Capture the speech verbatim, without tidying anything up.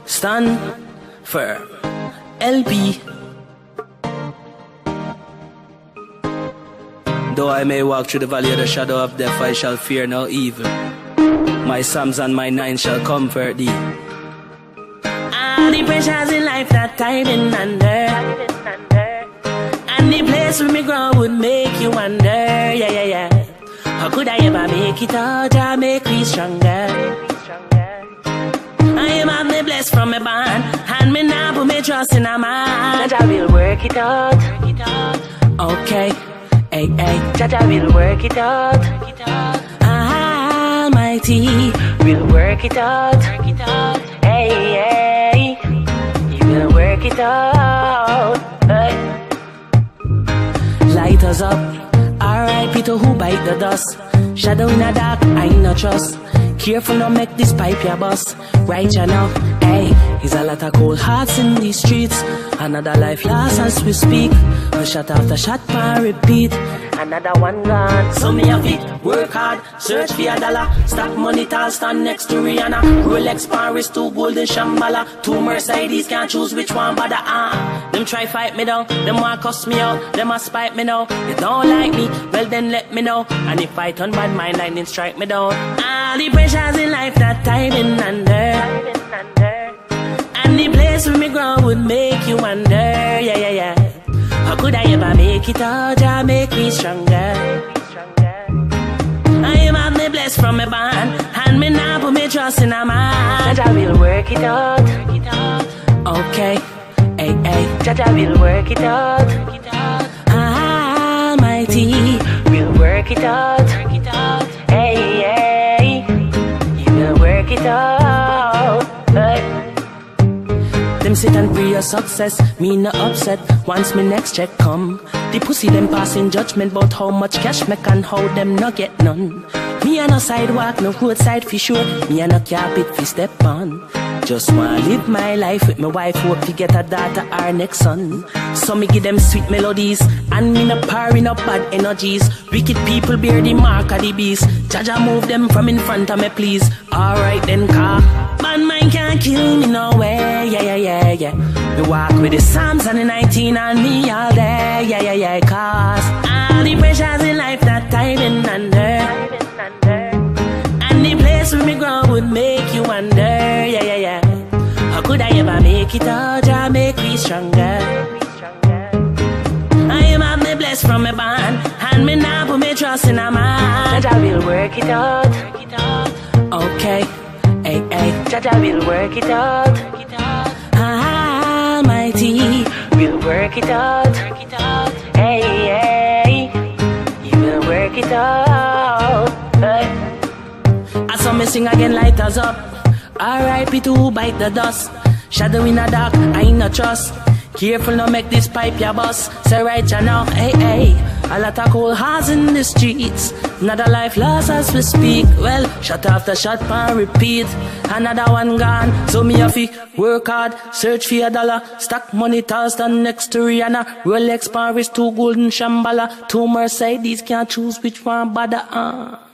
stand firm. L P. Though I may walk through the valley of the shadow of death, I shall fear no evil. My psalms and my nine shall comfort thee. All the pressures in life that I've been under, and the place where me grow would make you wonder. Yeah, yeah, yeah. How could I ever make it out or make me stronger? I am have me blessed from me bond, and me now put me trust in a man. That I will work it out. Okay. Hey, hey, Jaja will work it out. Almighty will work it out. Hey, hey, He will work it out. Hey. Light us up. R I P to who bite the dust. Shadow in the dark, I no trust. Careful not make this pipe your bust. Right you now, hey, there's a lot of cold hearts in these streets. Another life lost as we speak. A shot after shot and repeat. Another one gone. So me have it, work hard, search for a dollar. Stack money tall, stand next to Rihanna. Rolex, Paris, two golden Shambhala. Two Mercedes, can't choose which one but the ah. Them try fight me down, them want cuss me out. Them a spite me now, you don't like me, well then let me know. And if I turn bad mind, lightning strike me down. All the pressures in life that I've been under, and the place where me grow would make you wonder. Yeah, yeah, yeah. How could I ever make it out or make me stronger? I am have me blessed from me bond, and me now put me trust in a man. Jaja will work it out. Okay, hey, hey, Jaja will work it out. Almighty will work it out. Hey, hey, He will work it out. Hey. Them sit and pray your success, me no upset. Once me next check come, the pussy them passing judgment about how much cash me can hold them no get none. Me a no sidewalk, no roadside for sure. Me a no carpet fi step on. Just wanna live my life with my wife, hope to get a daughter or next son. So me give them sweet melodies, and me no powering up bad energies. Wicked people bear the mark of the beast. Jaja move them from in front of me please. Alright then car, bad mind can't kill me no way. Yeah, yeah, yeah, yeah. Me walk with the Psalms and the nineteen on me all day. Yeah, yeah, yeah, cause all the pressures in life that I've been under, and the place where me grow would make you wonder. Yeah, yeah, yeah. How could I ever make it out or make me stronger? I am have me blessed from me bond, and me now put me trust in a man. Jaja will work it out. Okay, hey, hey, Jaja will work it out. Almighty will work it out. Hey, hey, He will work it out. Hey. I saw me sing again, light us up. R I P to who bite the dust. Shadow in the dark, I no trust. Careful not make this pipe your bust. Say right you now, hey, hey. A lot of cold hearts in the streets. Another life lost as we speak. Well, shot after shot and repeat. Another one gone. So me have to work hard, search for a dollar. Stack money tall, stand next to Rihanna. Rolex, Paris, two golden Shambhala. Two Mercedes, can't choose which one but the uh.